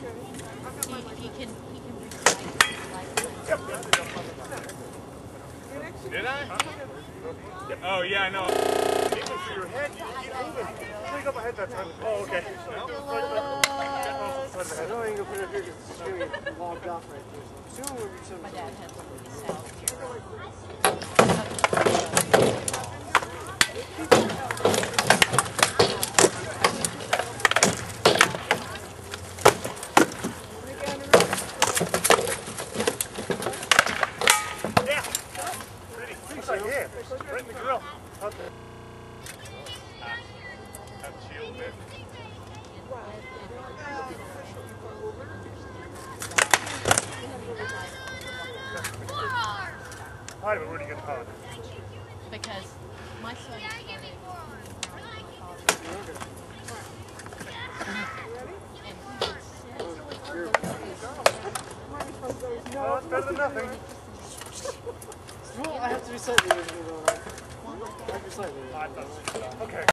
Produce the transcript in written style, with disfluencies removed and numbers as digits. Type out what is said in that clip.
He can recite Did I? Oh, yeah, I know. Aiming for your head, you keep moving. I got my head that time. Oh, okay. I know you can put it here because it's going to get logged off right there. So I'm assuming we'll be some. My dad has a cell here. Yeah. Pretty. Looks like here. Right in the grill. Out there. Have a shield there. Hi, but where do you get the power? Because my son Well, it's better than nothing. Well, I have to recite the original though, right? I have to recite the original. I thought so. Okay.